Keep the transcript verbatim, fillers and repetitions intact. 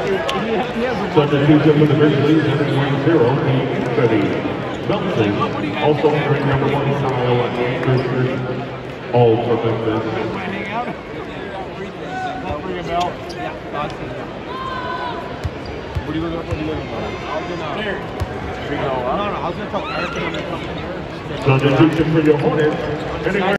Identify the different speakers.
Speaker 1: Substitution for the Grizzlies, entering wing zero, for the Celtics. Also entering number one, Kyle Rozier, all for Memphis.
Speaker 2: What are you looking for? What are you looking for? I was gonna. There. No, no, no. I was gonna tell Eric to come here.
Speaker 1: Substitution for your Hornets.